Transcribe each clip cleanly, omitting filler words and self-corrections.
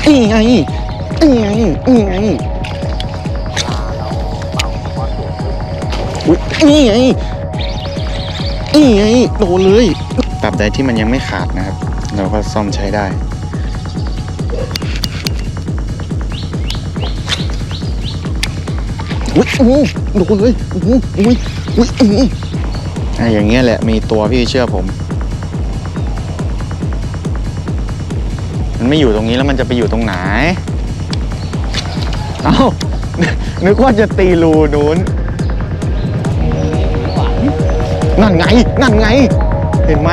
นี่ไงนี่ไงนี่ไงอุ้ยนี่ไงนี่ไงโดนเลยตราบใดที่มันยังไม่ขาดนะครับเราก็ซ่อมใช้ได้อุ้ยโดนเลยอุ้ยอย่างเงี้ยแหละมีตัวพี่เชื่อผมมันไม่อยู่ตรงนี้แล้วมันจะไปอยู่ตรงไหนเอ้านึกว่าจะตีรูนู้นนั่นไงเห็นไหม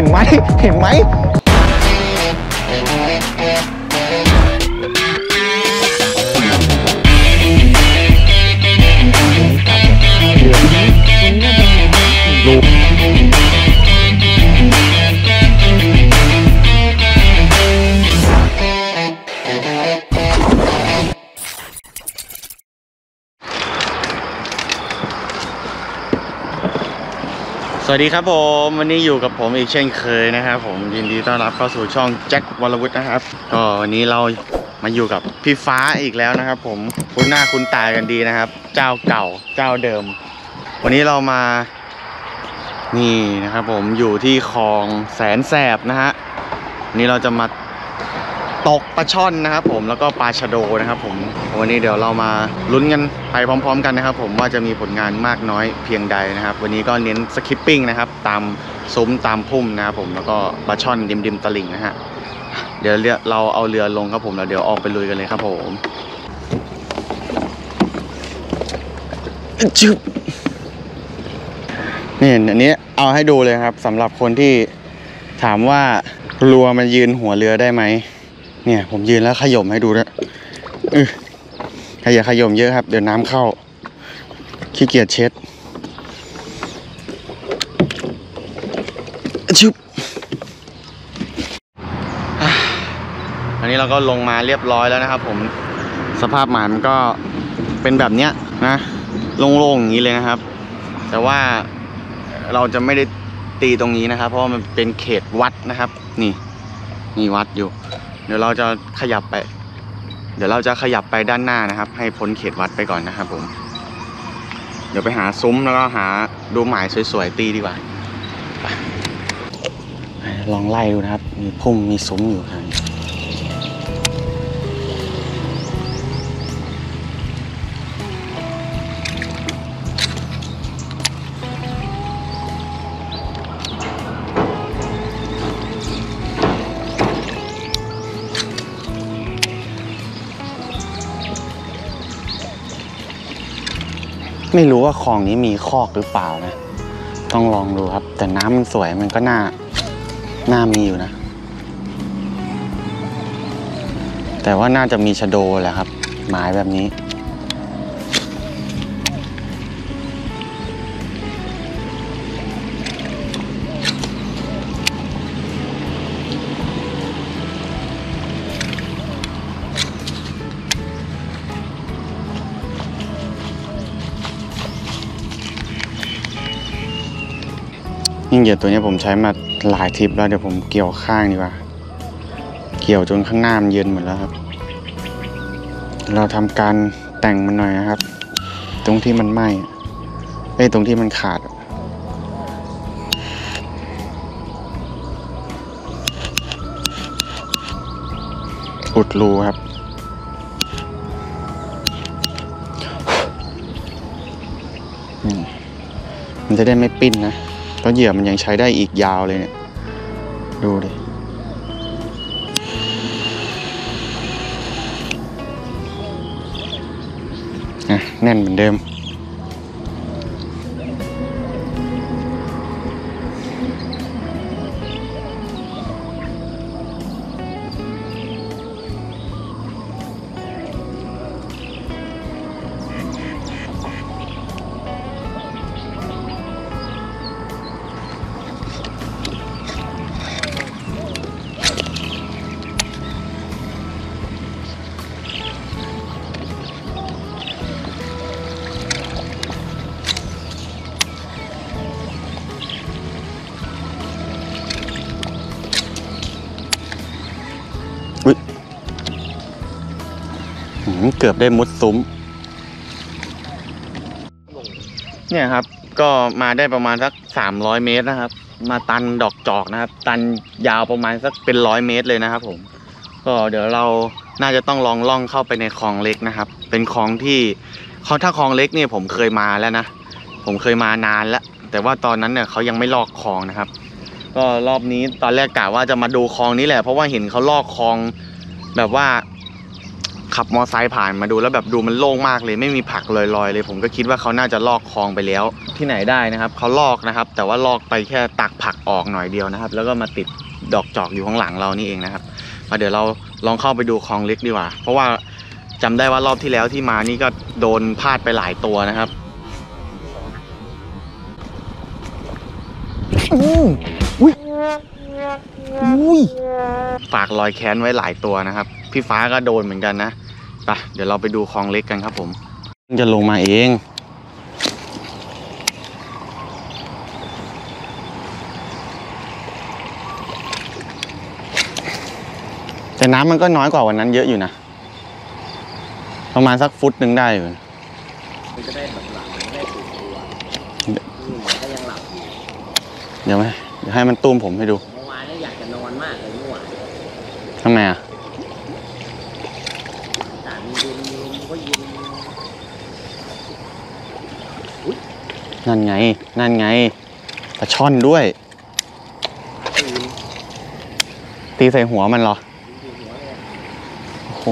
สวัสดีครับผมวันนี้อยู่กับผมอีกเช่นเคยนะครับผมยินดีต้อนรับเข้าสู่ช่องแจ็ควรวุฒินะครับก็วันนี้เรามาอยู่กับพี่ฟ้าอีกแล้วนะครับผมคุ้นหน้าคุ้นตากันดีนะครับเจ้าเก่าเจ้าเดิมวันนี้เรามานี่นะครับผมอยู่ที่คลองแสนแสบนะฮะวันนี้เราจะมาตกปลาช่อนนะครับผมแล้วก็ปลาชะโดนะครับผมวันนี้เดี๋ยวเรามาลุ้นกันไปพร้อมๆกันนะครับผมว่าจะมีผลงานมากน้อยเพียงใดนะครับวันนี้ก็เน้นสคิปปิ้งนะครับตามซุ้มตามพุ่มนะครับผมแล้วก็ปลาช่อนริมตลิ่งนะฮะเดี๋ยวเราเอาเรือลงครับผมแล้วเดี๋ยวออกไปลุยกันเลยครับผมจุ๊บนี่อันนี้เอาให้ดูเลยครับสำหรับคนที่ถามว่ารัวมันยืนหัวเรือได้ไหมเนี่ยผมยืนแล้วขย่มให้ดูด้วยอย่าขย่มเยอะครับเดี๋ยวน้ำเข้าขี้เกียจเช็ดชุบอันนี้เราก็ลงมาเรียบร้อยแล้วนะครับผมสภาพหมายมันก็เป็นแบบเนี้ยนะโล่งๆอย่างนี้เลยนะครับแต่ว่าเราจะไม่ได้ตีตรงนี้นะครับเพราะว่ามันเป็นเขตวัดนะครับนี่วัดอยู่เดี๋ยวเราจะขยับไปด้านหน้านะครับให้พ้นเขตวัดไปก่อนนะครับผมเดี๋ยวไปหาซุ้มแล้วก็หาดูหมายสวยๆตีดีกว่าลองไล่ดูนะครับมีพุ่มมีซุ้มอยู่ครับไม่รู้ว่าคลองนี้มีคอกหรือเปล่านะต้องลองดูครับแต่น้ำมันสวยมันก็น่ามีอยู่นะแต่ว่าน่าจะมีชะโดแหละครับหมายแบบนี้ยิ่งเหยื่อตัวนี้ผมใช้มาหลายทริปแล้วเดี๋ยวผมเกี่ยวข้างดีกว่าเกี่ยวจนข้างหน้ามันเย็นหมดแล้วครับเราทำการแต่งมันหน่อยนะครับตรงที่มันไหม้ตรงที่มันขาดอุดรูครับมันจะได้ไม่ปิ้นนะเพราะเหยื่อมันยังใช้ได้อีกยาวเลยเนี่ยดูดิแน่นเหมือนเดิมเกือบได้มุดซุ้มเนี่ยครับก็มาได้ประมาณสัก300 เมตรนะครับมาตันดอกจอกนะครับตันยาวประมาณสักเป็น100 เมตรเลยนะครับผมก็เดี๋ยวเราน่าจะต้องลองล่องเข้าไปในคลองเล็กนะครับเป็นคลองที่ถ้าคลองเล็กเนี่ยผมเคยมาแล้วนะผมเคยมานานแล้วแต่ว่าตอนนั้นเนี่ยเขายังไม่ลอกคลองนะครับก็รอบนี้ตอนแรกกะว่าจะมาดูคลองนี้แหละเพราะว่าเห็นเขาลอกคลองแบบว่าขับมอไซค์ผ่านมาดูแล้วแบบดูมันโล่งมากเลยไม่มีผักลอยๆเลยผมก็คิดว่าเขาน่าจะลอกคลองไปแล้วที่ไหนได้นะครับเขาลอกนะครับแต่ว่าลอกไปแค่ตักผักออกหน่อยเดียวนะครับแล้วก็มาติดดอกจอกอยู่ข้างหลังเรานี่เองนะครับมาเดี๋ยวเราลองเข้าไปดูคลองเล็กดีกว่าเพราะว่าจำได้ว่ารอบที่แล้วที่มานี่ก็โดนพลาดไปหลายตัวนะครับอุ้ยฝากรอยแค้นไว้หลายตัวนะครับพี่ฟ้าก็โดนเหมือนกันนะไปเดี๋ยวเราไปดูคลองเล็กกันครับผมจะลงมาเองแต่น้ำมันก็น้อยกว่าวันนั้นเยอะอยู่นะประมาณสักฟุตหนึ่งได้อยู่มันจะได้แบบหลับไม่ได้ตื่นตัวก็ยังหลับอยู่เดี๋ยวให้มันตุ้มผมให้ดูเมื่อวานอยากจะนอนมากเลยเมื่อวานทำไมอ่ะแต่มีเย็นก็เย็นนั่นไงปลาช่อนด้วยตีใส่หัวมันเหรอโอ้โห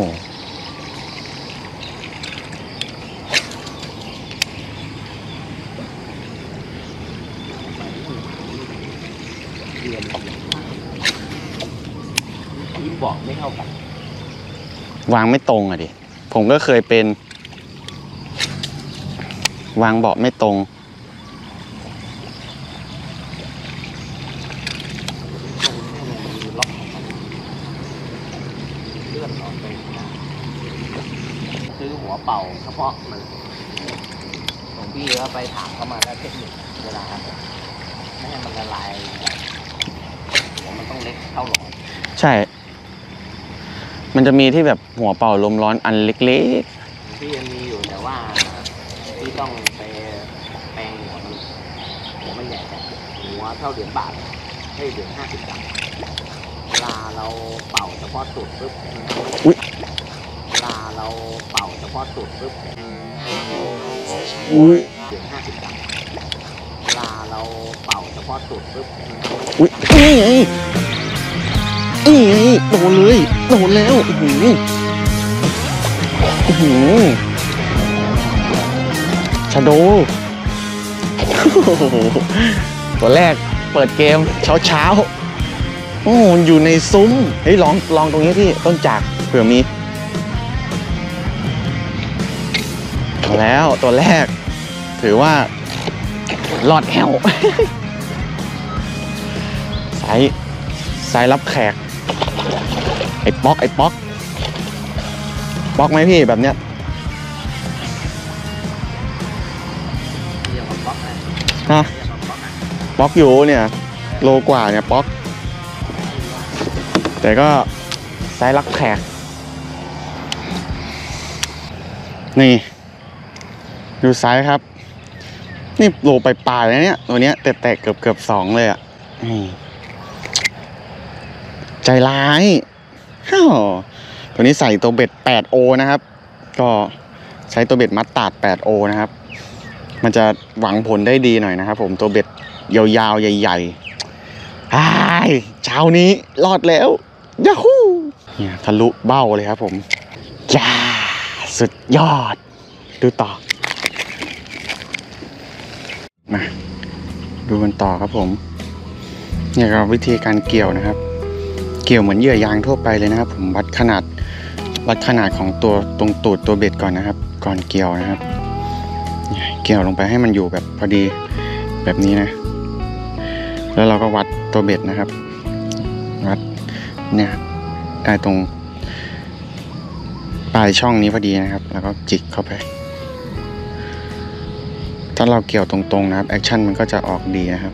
บอกไม่เท่ากันวางไม่ตรงอ่ะดิผมก็เคยเป็นวางเบาะไม่ตรงซื้อหัวเป่าเฉพาะมันของพี่เขาไปถามเขามาได้เทคนิคเวลาไม่ให้มันละลายหัวมันต้องเล็กเท่าหลอดใช่มันจะมีที่แบบหัวเป่าลมร้อนอันเล็กๆที่ยังมีอยู่แต่ว่าที่ต้องไปแปลงหัวมันใหญ่แต่หัวเท่าเหรียญบาทให้เหรียญ50 กรัมเวลาเราเป่าเฉพาะตูดปุ๊บเวลาเราเป่าเฉพาะตูดปุ๊บเหรียญ50 กรัมเวลาเราเป่าเฉพาะตูดปุ๊บนี่ไงโดนเลยโดนแล้วชาโดตัวแรกเปิดเกมเช้าโอ้อยู่ในซุ้มเฮ้ยลองตรงนี้พี่ต้นจากเผื่อมีแล้วตัวแรกถือว่าหลอดแอวสายรับแขกไอ้ป๊อกไหมพี่แบบเนี้ยฮะป๊อกอยู่เนี่ยโลกว่าเนี่ยป๊อกแต่ก็ไซส์รักแขกนี่ดูไซส์ครับนี่โลไปปลายแล้วเนี่ยตัวเนี้ยแต่เกือบ2เลยอ่ะใจร้ายตัวนี้ใส่ตัวเบ็ด 8O นะครับก็ใช้ตัวเบ็ดมัดตาด 8O นะครับมันจะหวังผลได้ดีหน่อยนะครับผมตัวเบ็ดยาวๆใหญ่ๆเช้านี้รอดแล้วยาฮูเนี่ยทะลุเบ้าเลยครับผมจ้าสุดยอดดูต่อมาดูกันต่อครับผมเนี่ยครับวิธีการเกี่ยวนะครับเกี่ยวเหมือนเหยื่อยางทั่วไปเลยนะครับผมวัดขนาดของตัวตรงตูดตัวเบ็ดก่อนนะครับก่อนเกี่ยวนะครับเกี่ยวลงไปให้มันอยู่แบบพอดีแบบนี้นะแล้วเราก็วัดตัวเบ็ดนะครับวัดเนี่ยได้ตรงปลายช่องนี้พอดีนะครับแล้วก็จิกเข้าไปถ้าเราเกี่ยวตรงๆนะครับแอคชั่นมันก็จะออกดีนะครับ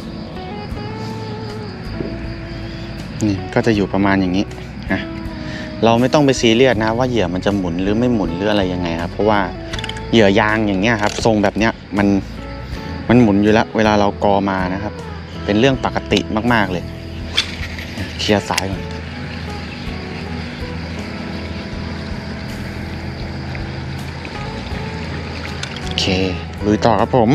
นี่ก็จะอยู่ประมาณอย่างนี้นะเราไม่ต้องไปซีเรียสนะว่าเหยื่อมันจะหมุนหรือไม่หมุนหรืออะไรยังไงครับเพราะว่าเหยื่อยางอย่างเงี้ยครับทรงแบบเนี้ยมันหมุนอยู่แล้วเวลาเรากอมานะครับเป็นเรื่องปกติมากๆเลยเคลียร์สายก่อนโอเคลุยต่อครับผม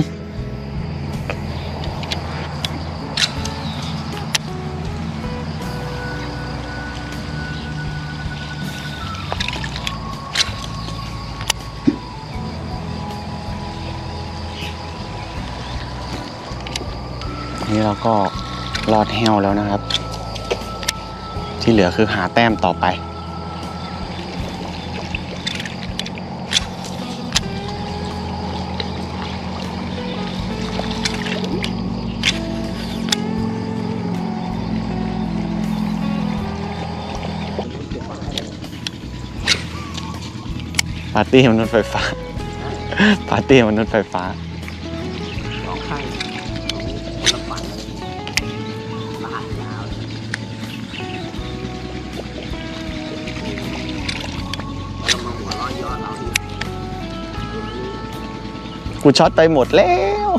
นี่เราก็รอดแห้วแล้วนะครับที่เหลือคือหาแต้มต่อไปปาร์ตี้มนุษย์ไฟฟ้าปาร์ตี้มนุษย์ไฟฟ้าสองข้างคนละฝั่งลากยาวแล้วมาหัวร้อนย้อนเราอีกกูช็อตไปหมดแล้ว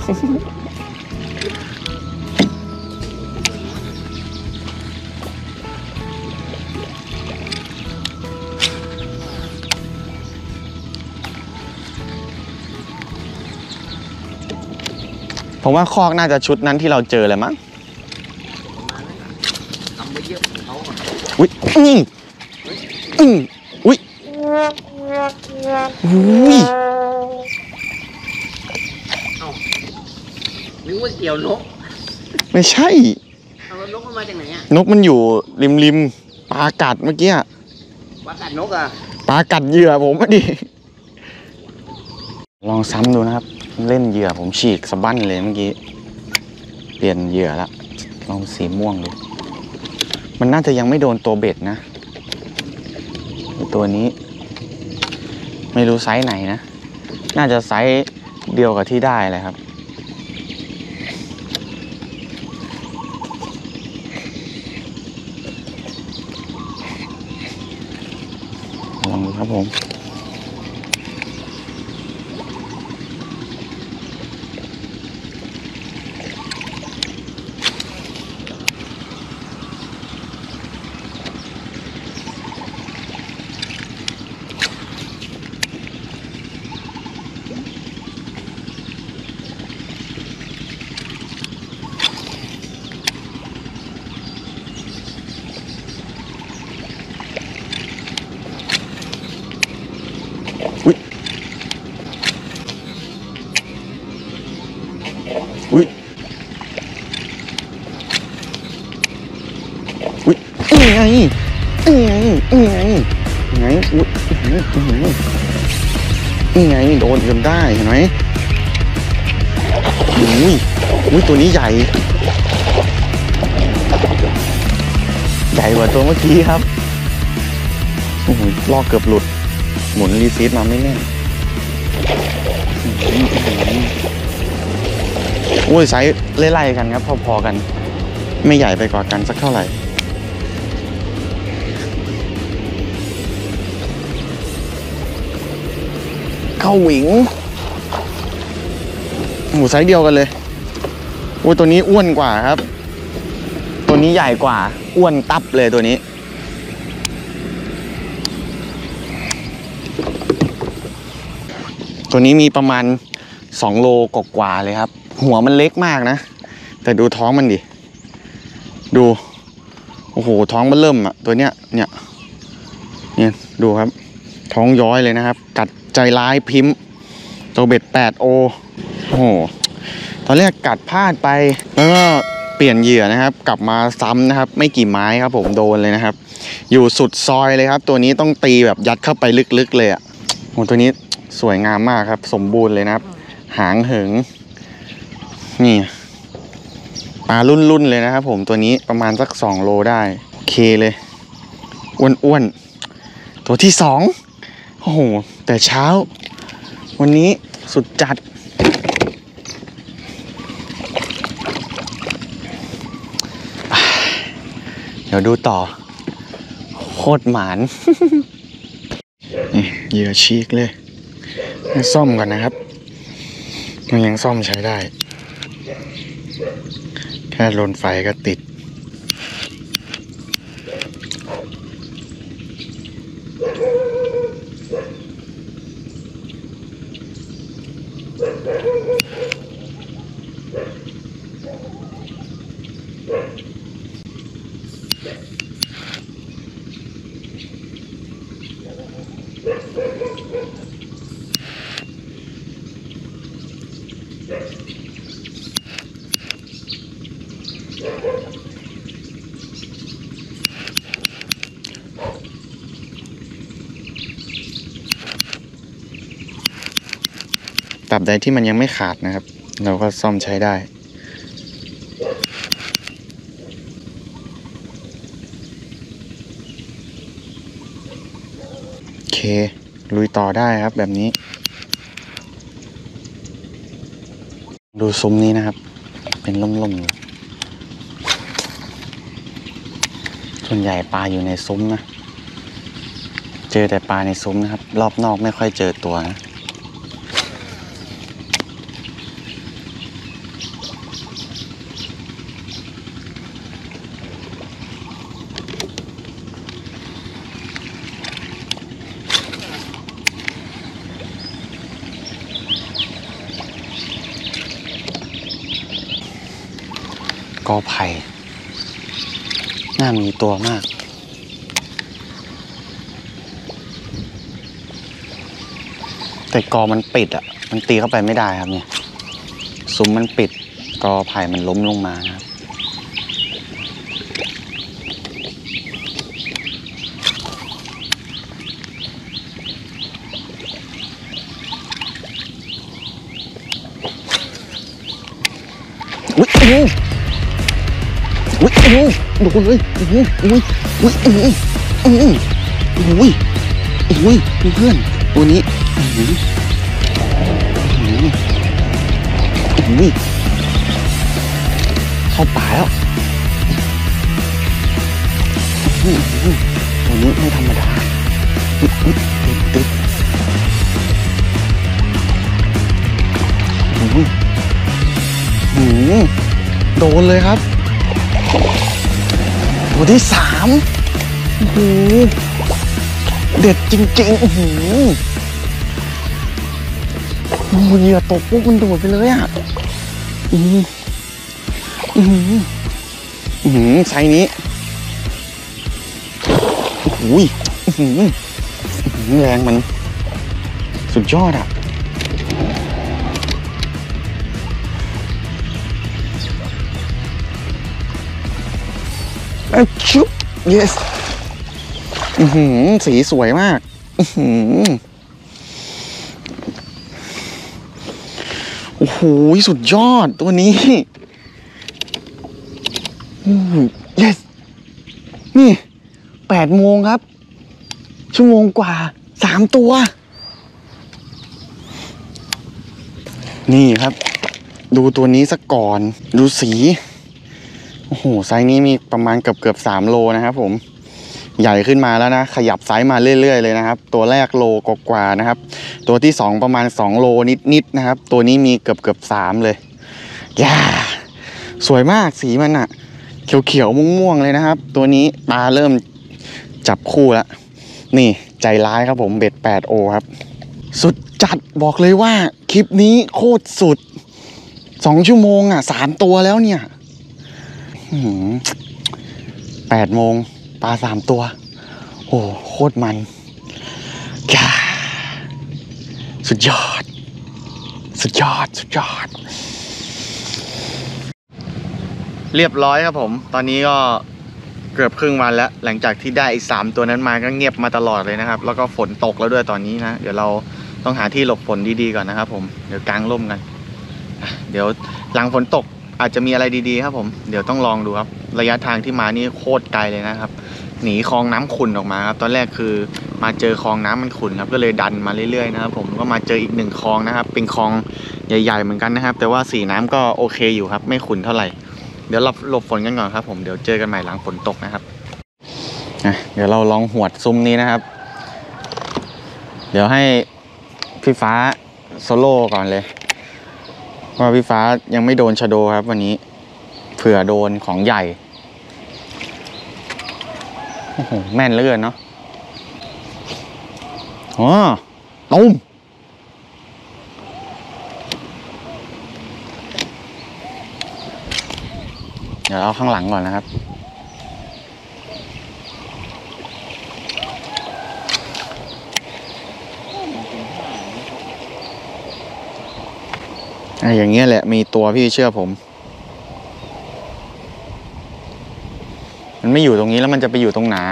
ผมว่าคอกน่าจะชุดนั้นที่เราเจอเลยมั้งทำไปเยอะเขาอุ๊ยอุ๊ยอุ้ยนึกว่าเกี่ยวนกไม่ใช่เอานกมันมาจากไหนอ่ะนกมันอยู่ริมปลากัดเมื่อกี้ปลากัดนกอ่ะปลากัดเหยื่อผมดิลองซ้ำดูนะครับเล่นเหยื่อผมฉีกสะบั้นเลยเมื่อกี้เปลี่ยนเหยื่อละลองสีม่วงดูมันน่าจะยังไม่โดนตัวเบ็ดนะตัวนี้ไม่รู้ไซส์ไหนนะน่าจะไซส์เดียวกับที่ได้เลยครับลองดูครับผมอุ้ยนี่ไงนี่ไงนี่ไงไงอุ้ยนี่ไงโดนจนได้เห็นไหมอุ้ยตัวนี้ใหญ่กว่าตัวเมื่อกี้ครับโอ้โหลอกเกือบหลุดหมุนรีซีทมาไม่แน่นโอ้ยไซส์ไล่ๆกันครับพอๆกันไม่ใหญ่ไปกว่ากันสักเท่าไหร่เข้าหวิงหมูไซส์เดียวกันเลยโอ้ยตัวนี้อ้วนกว่าครับตัวนี้ใหญ่กว่าอ้วนตับเลยตัวนี้ตัวนี้มีประมาณ2 โลกว่าเลยครับหัวมันเล็กมากนะแต่ดูท้องมันดิดูโอ้โหท้องมันเริ่มอ่ะตัวเนี้ยเนี่ยดูครับท้องย้อยเลยนะครับกัดใจร้ายพิมพ์ตัวเบ็ด8 โอโอ้โหตอนแรกกัดพลาดไปแล้วก็เปลี่ยนเหยื่อนะครับกลับมาซ้ำนะครับไม่กี่ไม้ครับผมโดนเลยนะครับอยู่สุดซอยเลยครับตัวนี้ต้องตีแบบยัดเข้าไปลึกๆเลยอ่ะโอ้ตัวนี้สวยงามมากครับสมบูรณ์เลยนะครับหางเหิงนี่ปลารุ่นๆเลยนะครับผมตัวนี้ประมาณสัก2 โลได้โอเคเลยอ้วนๆตัวที่2โอ้โหแต่เช้าวันนี้สุดจัดเดี๋ยวดูต่อโอ้โหตรหมาน นี่เหยื่อชีกเลยซ่อมก่อนนะครับมันยังซ่อมใช้ได้แค่ลนไฟก็ติดตราบใดที่มันยังไม่ขาดนะครับเราก็ซ่อมใช้ได้โอเคลุยต่อได้ครับแบบนี้ดูซุ้มนี้นะครับเป็นล่มๆอยู่ส่วนใหญ่ปลาอยู่ในซุ้มนะเจอแต่ปลาในซุ้มนะครับรอบนอกไม่ค่อยเจอตัวนะกอไผ่น่ามีตัวมากแต่กอมันปิดอ่ะมันตีเข้าไปไม่ได้ครับเนี่ยซุ้มมันปิดกอไผ่มันล้มลงมาครับอุ๊ยอุ๊ยโดนเลยอุ๊ยอุ๊ยเพื่อนตัวนี้เข้าป่าแล้วตัวนี้ไม่ธรรมดาติดโดนเลยครับตัวที่3โอ้โหเด็ดจริงๆโอ้โหเหยื่อตกปุ๊บมันโดดไปเลยอ่ะไซส์นี้โอ้โหแรงมันสุดยอดอ่ะชุบ yes สีสวยมากโอ้โหสุดยอดตัวนี้yes นี่8 โมงครับชั่วโมงกว่า3 ตัวนี่ครับดูตัวนี้ซะก่อนดูสีโอ้โหไซส์นี้มีประมาณเกือบ3 โลนะครับผมใหญ่ขึ้นมาแล้วนะขยับไซส์มาเรื่อยๆเลยนะครับตัวแรกโลกว่าๆนะครับตัวที่2ประมาณ2 โลนิดๆนะครับตัวนี้มีเกือบ3เลยย่าสวยมากสีมันอะเขียวๆม่วงๆเลยนะครับตัวนี้ตาเริ่มจับคู่แล้วนี่ใจร้ายครับผมเบ็ด 8O ครับสุดจัดบอกเลยว่าคลิปนี้โคตรสุด2 ชั่วโมงอะ3 ตัวแล้วเนี่ย8 โมงปลา3 ตัวโอ้โคตรมันสุดยอดเรียบร้อยครับผมตอนนี้ก็เกือบครึ่งวันแล้วหลังจากที่ได้อีก3 ตัวนั้นมาก็เงียบมาตลอดเลยนะครับแล้วก็ฝนตกแล้วด้วยตอนนี้นะเดี๋ยวเราต้องหาที่หลบฝนดีๆก่อนนะครับผมเดี๋ยวกางร่มกันเดี๋ยวหลังฝนตกอาจจะมีอะไรดีๆครับผมเดี๋ยวต้องลองดูครับระยะทางที่มานี่โคตรไกลเลยนะครับหนีคลองน้ำขุ่นออกมาครับตอนแรกคือมาเจอคลองน้ำมันขุ่นครับก็เลยดันมาเรื่อยๆนะครับผมก็มาเจออีก1 คลองนะครับเป็นคลองใหญ่ๆเหมือนกันนะครับแต่ว่าสีน้ำก็โอเคอยู่ครับไม่ขุ่นเท่าไหร่เดี๋ยวหลบฝนกันก่อนครับผมเดี๋ยวเจอกันใหม่หลังฝนตกนะครับเดี๋ยวเราลองหวดซุ้มนี้นะครับเดี๋ยวให้พี่ฟ้าโซโล่ก่อนเลยเพราะพี่ฟ้ายังไม่โดนชะโดครับวันนี้เผื่อโดนของใหญ่โอ้โหแม่นเหลือเกินเนาะอ๋อตุ้มเดี๋ยวเอาข้างหลังก่อนนะครับอย่างเงี้ยแหละมีตัวพี่เชื่อผมมันไม่อยู่ตรงนี้แล้วมันจะไปอยู่ตรงไหน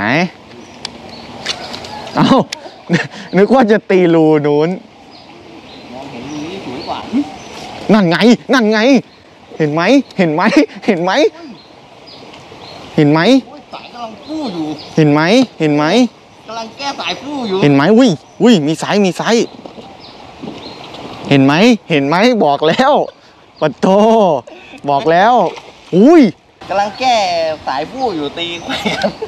เอ้านึกว่าจะตีรูนู้นมองเห็นรูนี้สวยกว่านั่นไงนั่นไงเห็นไหมเห็นไหมเห็นไหมเห็นไหมสายกำลังฟู่อยู่เห็นไหมเห็นไหมกำลังแก้สายฟู่อยู่เห็นไหมอุ้ยมีไซส์มีไซส์เห็นไหมเห็นไหมบอกแล้วปะโตบอกแล้วอุ้ยกำลังแก้สายฟู่อยู่ตีแขวน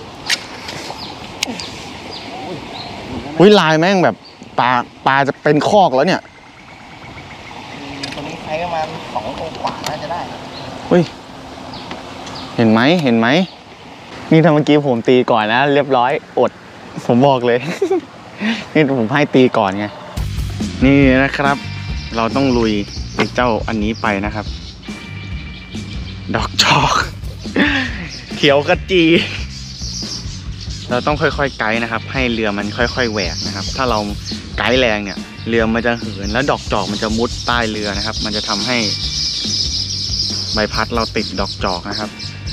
อุ้ยลายแม่งแบบปลาจะเป็นคอกแล้วเนี่ยตรงนี้ใช้ประมาณ2 ตัวกว่าน่าจะได้อุ้ยเห็นไหมเห็นไหมนี่ถ้าเมื่อกี้ผมตีก่อนนะเรียบร้อยอดผมบอกเลย นี่ผมให้ตีก่อนไงนี่นะครับเราต้องลุยไอ้เจ้าอันนี้ไปนะครับดอกจอกเขียวกระจีเราต้องค่อยๆไกด์นะครับให้เรือมันค่อยๆแหวกนะครับถ้าเราไกด์แรงเนี่ยเรือมันจะเหินแล้วดอกจอกมันจะมุดใต้เรือนะครับมันจะทำให้ใบพัดเราติดดอกจอกนะครับ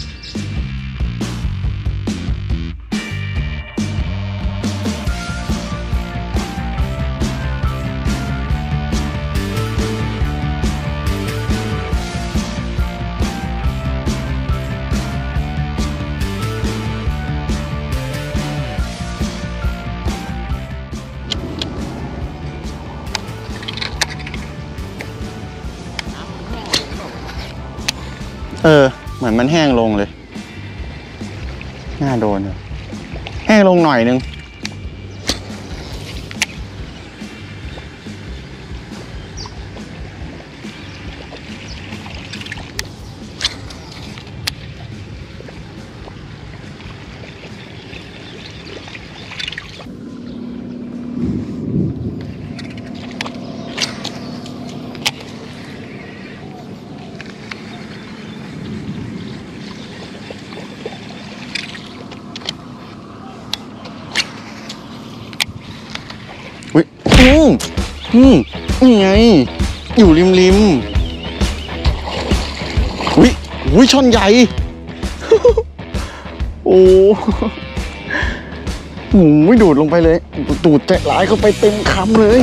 เหมือนมันแห้งลงเลยน่าโดนเลยแห้งลงหน่อยนึงนี่ไงอยู่ริมอุ้ยช่อนใหญ่ โอ้โหดูดลงไปเลยดูดแตะหลายเข้าไปเต็มคำเลย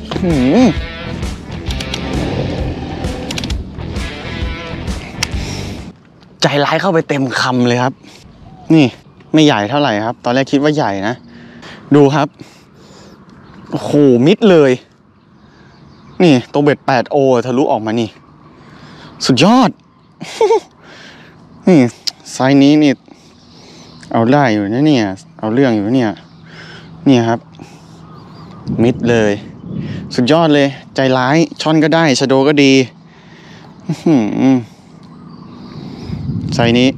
ใจร้ายเข้าไปเต็มคำเลยครับนี่ไม่ใหญ่เท่าไหร่ครับตอนแรกคิดว่าใหญ่นะดูครับโอ้โหมิดเลยนี่ตัวเบ็ด 8O ทะลุออกมานี่สุดยอด นี่ไซส์นี้นี่เอาได้อยู่นะเนี่ยเอาเรื่องอยู่เนี่ยนี่ครับมิดเลยสุดยอดเลยใจร้ายช่อนก็ได้ชะโดก็ดีไซส์นี้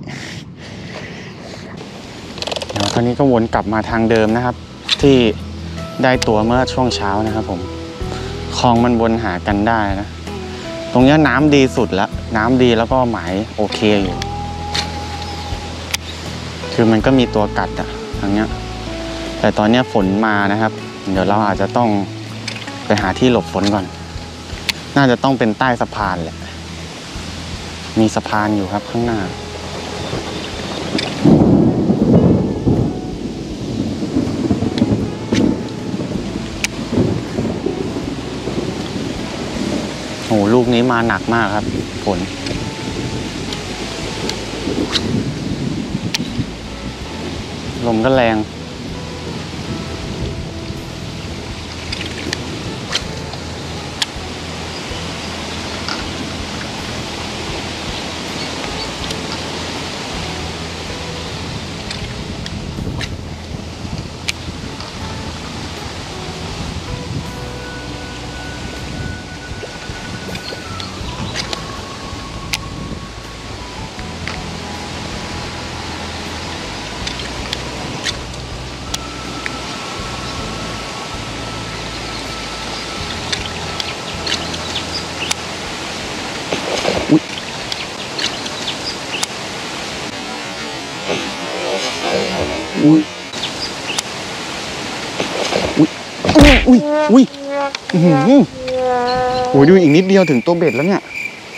เดี๋ยวตอนนี้ก็วนกลับมาทางเดิมนะครับที่ได้ตัวเมื่อช่วงเช้านะครับผมคลองมันวนหากันได้นะตรงนี้น้ำดีสุดแล้วน้ำดีแล้วก็หมายโอเคอยู่คือมันก็มีตัวกัดอะทางเนี้ยแต่ตอนนี้ฝนมานะครับเดี๋ยวเราอาจจะต้องไปหาที่หลบฝนก่อนน่าจะต้องเป็นใต้สะพานแหละมีสะพานอยู่ครับข้างหน้าโอ้ลูกนี้มาหนักมากครับฝนลมก็แรงอุ้ยอุ้ยอุ้ยโอ้ยดูอีกนิดเดียวถึงตัวเบ็ดแล้วเนี่ย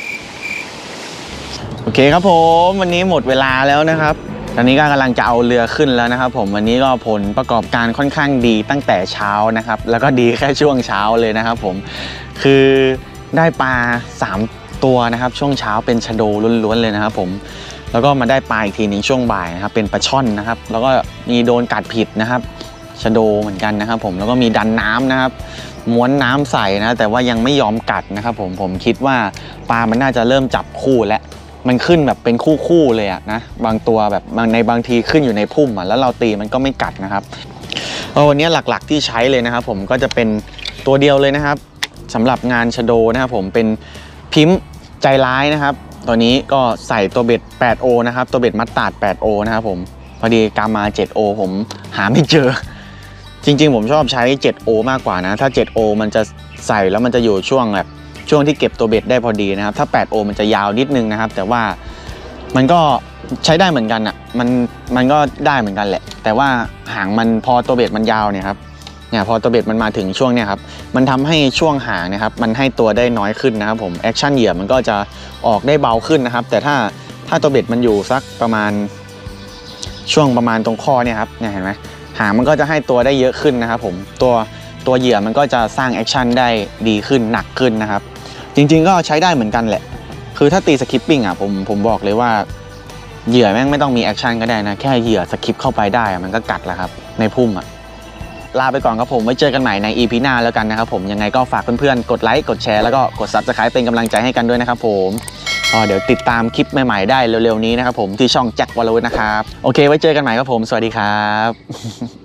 โอเคครับผมวันนี้หมดเวลาแล้วนะครับตอนนี้ก็กำลังจะเอาเรือขึ้นแล้วนะครับผมวันนี้ก็ผลประกอบการค่อนข้างดีตั้งแต่เช้านะครับแล้วก็ดีแค่ช่วงเช้าเลยนะครับผมคือได้ปลา3ตัวนะครับช่วงเช้าเป็นชะโดล้วนๆเลยนะครับผมแล้วก็มาได้ปลาอีกทีนึงช่วงบ่ายนะครับเป็นปลาช่อนนะครับแล้วก็มีโดนกัดผิดนะครับชะโดเหมือนกันนะครับผมแล้วก็มีดันน้ำนะครับม้วนน้ำใส่นะแต่ว่ายังไม่ยอมกัดนะครับผมคิดว่าปลามันน่าจะเริ่มจับคู่แล้วมันขึ้นแบบเป็นคู่เลยอะนะบางตัวแบบบางทีขึ้นอยู่ในพุ่มอะแล้วเราตีมันก็ไม่กัดนะครับวันนี้หลักๆที่ใช้เลยนะครับผมก็จะเป็นตัวเดียวเลยนะครับสำหรับงานชะโดนะครับผมเป็นพิมพ์ใจร้ายนะครับตัวนี้ก็ใส่ตัวเบ็ด 8O นะครับตัวเบ็ดมัดตาด 8O นะครับผมพอดีกามา 7O ผมหาไม่เจอจริงๆผมชอบใช้ 7O มากกว่านะถ้า 7O มันจะใส่แล้วมันจะอยู่ช่วงที่เก็บตัวเบ็ดได้พอดีนะครับถ้า 8O มันจะยาวนิดนึงนะครับแต่ว่ามันก็ใช้ได้เหมือนกันอ่ะมันก็ได้เหมือนกันแหละแต่ว่าหางมันพอตัวเบ็ดมันยาวเนี่ยครับเนี่ยพอตัวเบ็ดมันมาถึงช่วงเนี่ยครับมันทำให้ช่วงหางนะครับมันให้ตัวได้น้อยขึ้นนะครับผมแอคชั่นเหยื่อมันก็จะออกได้เบาขึ้นนะครับแต่ถ้าตัวเบ็ดมันอยู่สักประมาณช่วงประมาณตรงข้อเนี่ยครับเนี่ยเห็นไหมหางมันก็จะให้ตัวได้เยอะขึ้นนะครับผมตัวเหยื่อมันก็จะสร้างแอคชั่นได้ดีขึ้นหนักขึ้นนะครับจริงๆก็ใช้ได้เหมือนกันแหละคือถ้าตีสคิปปิ้งอ่ะผมบอกเลยว่าเหยื่อแม่งไม่ต้องมีแอคชั่นก็ได้นะแค่เหยื่อสคิปเข้าไปได้มันก็กัดแล้วครับในพุ่มอ่ะลาไปก่อนครับผมไว้เจอกันใหม่ใน EP หน้าแล้วกันนะครับผมยังไงก็ฝากเพื่อนๆกดไลค์กดแชร์แล้วก็กด Subscribe เป็นกำลังใจให้กันด้วยนะครับผมเดี๋ยวติดตามคลิปใหม่ๆได้เร็วๆนี้นะครับผมที่ช่องแจ็ควรวุฒินะครับโอเคไว้เจอกันใหม่ครับผมสวัสดีครับ